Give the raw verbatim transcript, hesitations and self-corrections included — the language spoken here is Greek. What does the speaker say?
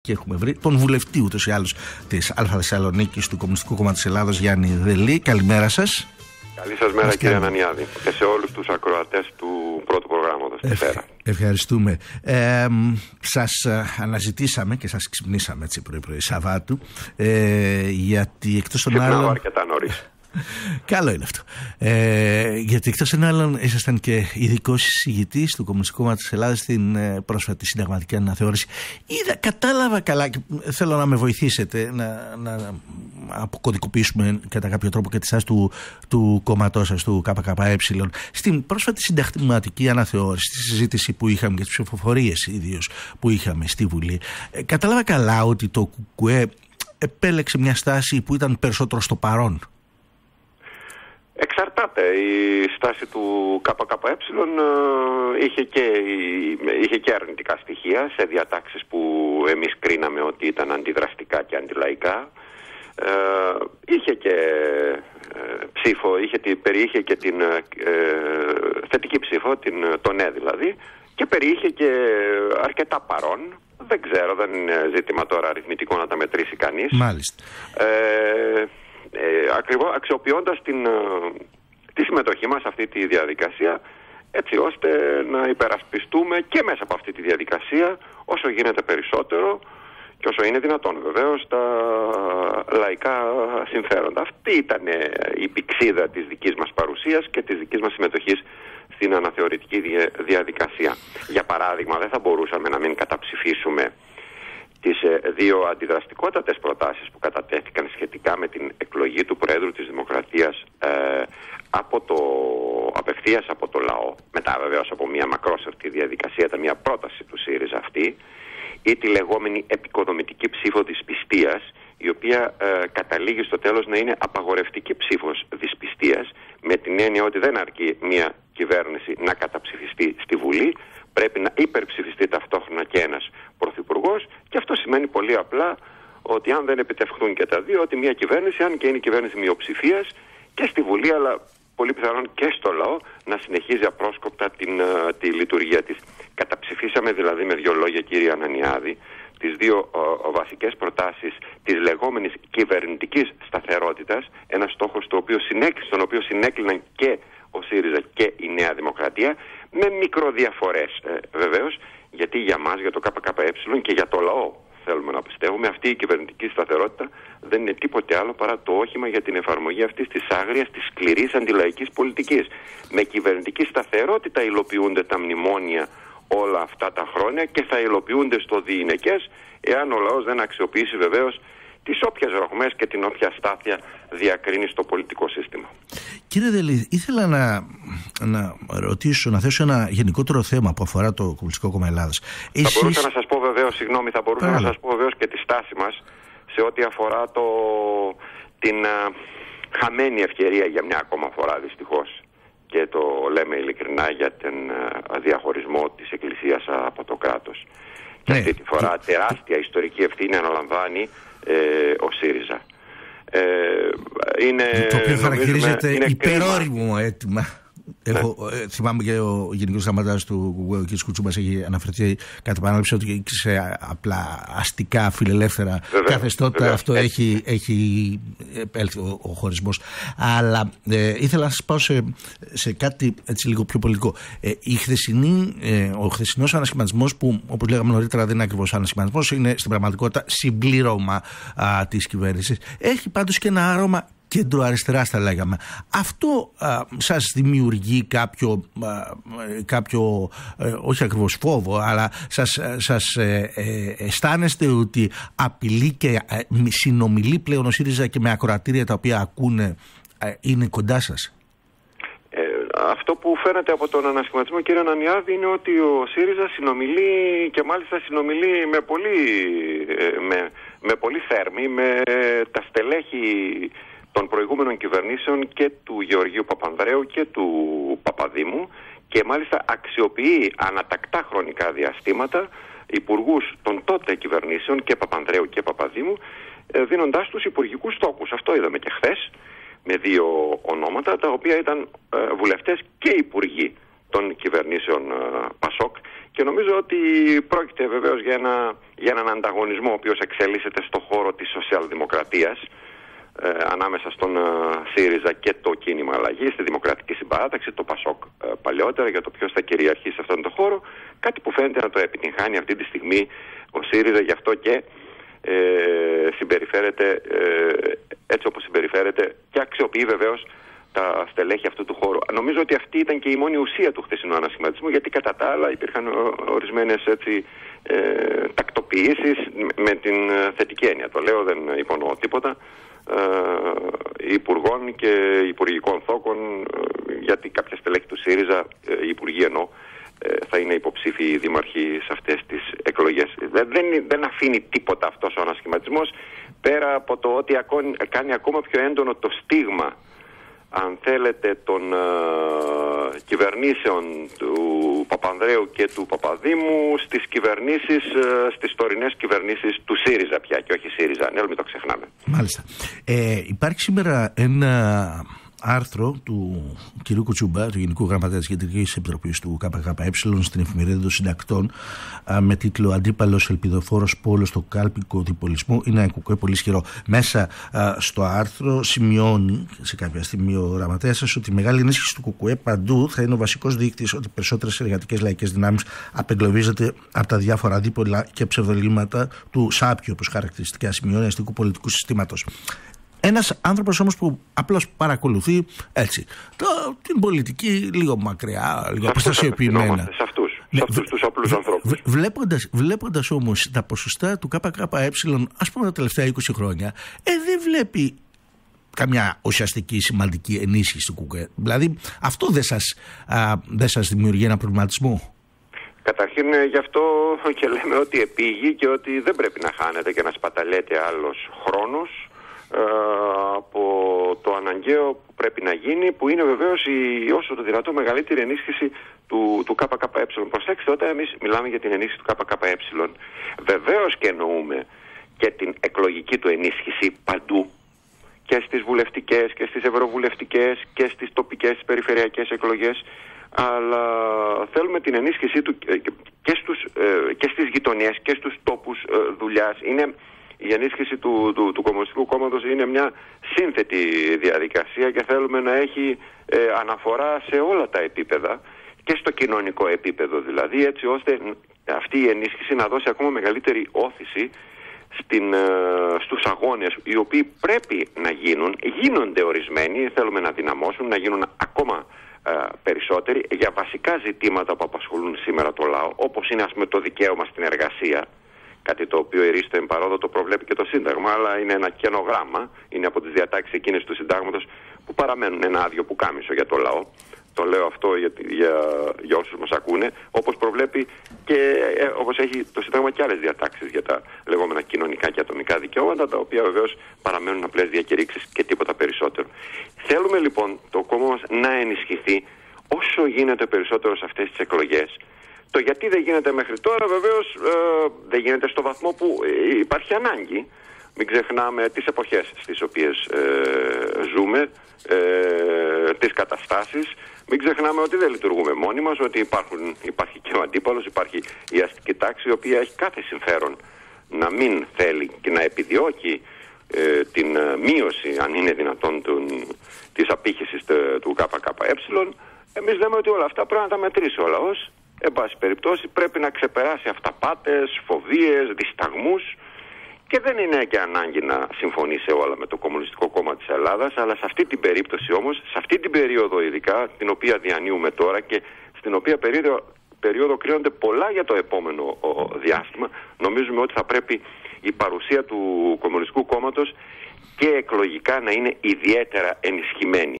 και έχουμε βρει τον βουλευτή ούτως ή άλλως της Α Θεσσαλονίκης του Κομμουνιστικού Κόμματος Ελλάδος, Γιάννη Δελή. Καλημέρα σας. Καλή σας μέρα, κύριε Ανανιάδη, και σε όλους τους ακροατές του πρώτου προγράμματος. Ευχ, ευχαριστούμε. Ε, σας αναζητήσαμε και σας ξυπνήσαμε έτσι πρωί-πρωί Σαββάτου, ε, γιατί εκτός των Ξυπνάω άλλων... αρκετά νωρίς. Καλό είναι αυτό. Ε, γιατί εκτός των άλλων ήσασταν και ειδικός εισηγητής του Κομμουνιστικού Κόμματος Ελλάδας στην ε, πρόσφατη συνταγματική αναθεώρηση. Είδα, κατάλαβα καλά και θέλω να με βοηθήσετε να, να αποκωδικοποιήσουμε κατά κάποιο τρόπο και τη στάση του, του κόμματός σας, του ΚΚΕ. Στην πρόσφατη συνταγματική αναθεώρηση, στη συζήτηση που είχαμε και τις ψηφοφορίες ιδίως που είχαμε στη Βουλή, ε, κατάλαβα καλά ότι το ΚΚΕ επέλεξε μια στάση που ήταν περισσότερο στο παρόν. Εξαρτάται. Η στάση του ΚΚΕ είχε και, είχε και αρνητικά στοιχεία σε διατάξεις που εμείς κρίναμε ότι ήταν αντιδραστικά και αντιλαϊκά. Ε, είχε και ε, ψήφο, είχε, περιείχε και την ε, θετική ψήφο, την, το ναι δηλαδή, και περιείχε και αρκετά παρόν. Δεν ξέρω, δεν είναι ζήτημα τώρα αριθμητικό να τα μετρήσει κανείς. Μάλιστα. Ε, Ε, ακριβώς αξιοποιώντας την, τη συμμετοχή μας σε αυτή τη διαδικασία, έτσι ώστε να υπερασπιστούμε και μέσα από αυτή τη διαδικασία όσο γίνεται περισσότερο και όσο είναι δυνατόν βεβαίως τα λαϊκά συμφέροντα. Αυτή ήταν η πηξίδα της δικής μας παρουσίας και της δικής μας συμμετοχής στην αναθεωρητική διαδικασία. Για παράδειγμα, δεν θα μπορούσαμε να μην καταψηφίσουμε τις δύο αντιδραστικότατες προτάσεις που κατατέθηκαν σχετικά με την εκλογή του Προέδρου της Δημοκρατίας ε, από το, απευθείας από το λαό, μετά βεβαίως από μια μακρόσερτη διαδικασία, ήταν μια πρόταση του ΣΥΡΙΖΑ αυτή, ή τη λεγόμενη επικοδομητική ψήφο δυσπιστίας, η οποία ε, καταλήγει στο τέλος να είναι απαγορευτική ψήφος δυσπιστίας, με την έννοια ότι δεν αρκεί μια κυβέρνηση να καταψηφιστεί στη Βουλή, πρέπει να υπερψηφιστεί ταυτόχρονα και ένας πρωθυπουργός, και αυτό σημαίνει πολύ απλά ότι αν δεν επιτευχθούν και τα δύο, ότι μια κυβέρνηση, αν και είναι κυβέρνηση μειοψηφίας και στη Βουλή, αλλά πολύ πιθανόν και στο λαό, να συνεχίζει απρόσκοπτα την, τη λειτουργία της. Καταψηφίσαμε δηλαδή, με δύο λόγια κύριε Ανανιάδη, τις δύο ο, βασικές προτάσεις της λεγόμενης κυβερνητικής σταθερότητας, ένας στόχος το οποίο συνέκ, στον οποίο συνέκλειναν και ο ΣΥΡΙΖΑ και η Νέα Δημοκρατία, με μικροδιαφορές ε, βεβαίως, γιατί για μας, για το ΚΚΕ και για το λαό θέλουμε να πιστεύουμε, αυτή η κυβερνητική σταθερότητα δεν είναι τίποτε άλλο παρά το όχημα για την εφαρμογή αυτής της άγριας, της σκληρής αντιλαϊκής πολιτικής. Με κυβερνητική σταθερότητα υλοποιούνται τα μνημόνια όλα αυτά τα χρόνια και θα υλοποιούνται στο διηνεκές, εάν ο λαός δεν αξιοποιήσει βεβαίως τις όποιες ρογμές και την όποια στάθεια διακρίνει στο πολιτικό σύστημα. Κύριε Δελή, ήθελα να, να ρωτήσω, να θέσω ένα γενικότερο θέμα που αφορά το Κομμουνιστικό Κόμμα Ελλάδας. Θα Εσείς... μπορούσα να σας πω βεβαίως, συγγνώμη, θα μπορούσα Άρα. να σας πω βεβαίως και τη στάση μας σε ό,τι αφορά το, την α, χαμένη ευκαιρία για μια ακόμα φορά δυστυχώς, και το λέμε ειλικρινά, για τον α, διαχωρισμό της Εκκλησίας από το κράτος. Και ναι. αυτή τη φορά και... τεράστια ιστορική ευθύνη αναλαμβάνει ε, ο ΣΥΡΙΖΑ. Ε, είναι, το οποίο χαρακτηρίζεται είναι υπερόριμο αίτημα. Εγώ ναι. ε, θυμάμαι και ο Γενικός Γραμματέας του ο κ. Κουτσούμπας έχει αναφερθεί κατά επανάληψη ότι σε απλά αστικά φιλελεύθερα βεβαίως, καθεστώτα βεβαίως, αυτό έχει, έχει έλθει ο, ο χωρισμός. Αλλά ε, ήθελα να σας πάω σε, σε κάτι έτσι λίγο πιο πολιτικό. Ε, η χθεσινή, ε, ο χθεσινός ανασχηματισμός, που όπως λέγαμε νωρίτερα δεν είναι ακριβώς ανασχηματισμός, είναι στην πραγματικότητα συμπλήρωμα α, της κυβέρνησης, έχει πάντως και ένα άρωμα κέντρο-αριστερά, θα λέγαμε. Αυτό α, σας δημιουργεί κάποιο, α, κάποιο ε, όχι ακριβώς φόβο, αλλά σας, σας ε, ε, αισθάνεστε ότι απειλεί και ε, συνομιλεί πλέον ο ΣΥΡΙΖΑ και με ακροατήρια τα οποία ακούνε ε, είναι κοντά σας? Ε, αυτό που φαίνεται από τον ανασχηματισμό, κύριε Ανανιάδη, είναι ότι ο ΣΥΡΙΖΑ συνομιλεί, και μάλιστα συνομιλεί με πολύ, ε, με, με πολύ θέρμη με τα στελέχη των προηγούμενων κυβερνήσεων και του Γεωργίου Παπανδρέου και του Παπαδήμου, και μάλιστα αξιοποιεί ανατακτά χρονικά διαστήματα υπουργούς των τότε κυβερνήσεων και Παπανδρέου και Παπαδήμου, δίνοντάς τους υπουργικούς τόκους. Αυτό είδαμε και χθες με δύο ονόματα, τα οποία ήταν βουλευτές και υπουργοί των κυβερνήσεων Πασόκ, και νομίζω ότι πρόκειται βεβαίως για, ένα, για έναν ανταγωνισμό ο οποίος εξελίσσεται στο χώρο της σοσιαλδημοκρατίας, ε, ανάμεσα στον ε, ΣΥΡΙΖΑ και το κίνημα αλλαγής, στη Δημοκρατική Συμπαράταξη, το Πασόκ ε, παλαιότερα, για το ποιος θα κυριαρχήσει σε αυτόν τον χώρο, κάτι που φαίνεται να το επιτυγχάνει αυτή τη στιγμή ο ΣΥΡΙΖΑ, γι' αυτό και ε, συμπεριφέρεται ε, έτσι όπως συμπεριφέρεται, και αξιοποιεί βεβαίως τα στελέχη αυτού του χώρου. Νομίζω ότι αυτή ήταν και η μόνη ουσία του χθεσινού ανασχηματισμού, γιατί κατά τα άλλα υπήρχαν ορισμένες έτσι, ε, τακτοποιήσεις με την θετική έννοια. Το λέω, δεν υπονοώ τίποτα, ε, υπουργών και υπουργικών θόκων, ε, γιατί κάποια στελέχη του ΣΥΡΙΖΑ, ε, υπουργοί εννοώ, ε, θα είναι υποψήφιοι δήμαρχοι σε αυτές τις εκλογές. Δεν, δεν, δεν αφήνει τίποτα αυτός ο ανασχηματισμός, πέρα από το ότι ακόμη, κάνει ακόμα πιο έντονο το στίγμα, αν θέλετε, των uh, κυβερνήσεων του Παπανδρέου και του Παπαδήμου στις κυβερνήσεις, uh, στις τωρινές κυβερνήσεις του ΣΥΡΙΖΑ πια, και όχι ΣΥΡΙΖΑ, ναι, μην το ξεχνάμε. Μάλιστα. Ε, υπάρχει σήμερα ένα άρθρο του κ. Κουτσούμπα, του Γενικού Γραμματέα της Κεντρικής Επιτροπής του ΚΚΕ, στην Εφημερίδα των Συντακτών, με τίτλο «Αντίπαλος ελπιδοφόρος πόλος στο κάλπικο διπολισμού». Είναι ένα κουκουέ πολύ ισχυρό. Μέσα α, στο άρθρο σημειώνει σε κάποια στιγμή ο γραμματέας σας ότι η μεγάλη ενίσχυση του κουκουέ παντού θα είναι ο βασικός δείκτης ότι περισσότερες εργατικές λαϊκές δυνάμεις απεγκλωβίζονται από τα διάφορα δίπολα και ψευδολήματα του σάπιου, όπως χαρακτηριστικά σημειώνει, αστικού πολιτικού συστήματος. Ένας άνθρωπος όμως που απλώς παρακολουθεί έτσι το, την πολιτική λίγο μακριά, λίγο αποστασιοποιημένα. Σε αυτούς, ναι, σε αυτούς τους απλούς ανθρώπους. Βλέποντας, βλέποντας όμως τα ποσοστά του ΚΚΕ, ας πούμε τα τελευταία είκοσι χρόνια, ε, δεν βλέπει καμιά ουσιαστική σημαντική ενίσχυση του ΚΚΕ. Δηλαδή αυτό δεν σας, α, δεν σας δημιουργεί ένα προβληματισμό? Καταρχήν, γι' αυτό και λέμε ότι επήγει και ότι δεν πρέπει να χάνεται και να σπαταλέται άλλος χρόνος από το αναγκαίο που πρέπει να γίνει, που είναι βεβαίως η όσο το δυνατό μεγαλύτερη ενίσχυση του, του ΚΚΕ. Προσέξτε, όταν εμείς μιλάμε για την ενίσχυση του ΚΚΕ, βεβαίως και εννοούμε και την εκλογική του ενίσχυση παντού, και στις βουλευτικές και στις ευρωβουλευτικές και στις τοπικές, περιφερειακές εκλογές, αλλά θέλουμε την ενίσχυσή του και, στους, και στις γειτονιές και στους τόπους δουλειάς. Είναι η ενίσχυση του, του, του Κομμουνιστικού Κόμματος είναι μια σύνθετη διαδικασία και θέλουμε να έχει ε, αναφορά σε όλα τα επίπεδα, και στο κοινωνικό επίπεδο δηλαδή, έτσι ώστε αυτή η ενίσχυση να δώσει ακόμα μεγαλύτερη όθηση στην, ε, στους αγώνες, οι οποίοι πρέπει να γίνουν, γίνονται ορισμένοι, θέλουμε να δυναμώσουν, να γίνουν ακόμα ε, περισσότεροι για βασικά ζητήματα που απασχολούν σήμερα το λαό, όπως είναι, ας πούμε, το δικαίωμα στην εργασία. Κάτι το οποίο η ρίστο εμπαρόδο το προβλέπει και το Σύνταγμα, αλλά είναι ένα καινογράμμα, είναι από τις διατάξεις εκείνες του Συντάγματος που παραμένουν ένα άδειο πουκάμισο για το λαό. Το λέω αυτό για, για, για όσους μας ακούνε, όπως προβλέπει και ε, όπως έχει το Σύνταγμα και άλλες διατάξεις για τα λεγόμενα κοινωνικά και ατομικά δικαιώματα, τα οποία βεβαίως παραμένουν απλές διακηρύξεις και τίποτα περισσότερο. Θέλουμε λοιπόν το κόμμα μας να ενισχυθεί όσο γίνεται περισσότερο σε αυτές τις εκλογές. Το γιατί δεν γίνεται μέχρι τώρα, βεβαίως ε, δεν γίνεται στο βαθμό που ε, υπάρχει ανάγκη. Μην ξεχνάμε τις εποχές στις οποίες ε, ζούμε, ε, τις καταστάσεις. Μην ξεχνάμε ότι δεν λειτουργούμε μόνοι μας, ότι υπάρχουν, υπάρχει και ο αντίπαλος, υπάρχει η αστική τάξη, η οποία έχει κάθε συμφέρον να μην θέλει και να επιδιώκει ε, την μείωση, αν είναι δυνατόν, τον, της απήχησης του ΚΚΕ. Εμείς λέμε ότι όλα αυτά πρέπει να τα μετρήσει ο λαός. Εν πάση περιπτώσει πρέπει να ξεπεράσει αυταπάτες, φοβίες, δισταγμούς, και δεν είναι και ανάγκη να συμφωνεί σε όλα με το Κομμουνιστικό Κόμμα της Ελλάδας, αλλά σε αυτή την περίπτωση όμως, σε αυτή την περίοδο ειδικά, την οποία διανύουμε τώρα και στην οποία περίοδο, περίοδο κρίνονται πολλά για το επόμενο ο, διάστημα, νομίζουμε ότι θα πρέπει η παρουσία του Κομμουνιστικού Κόμματος και εκλογικά να είναι ιδιαίτερα ενισχυμένη.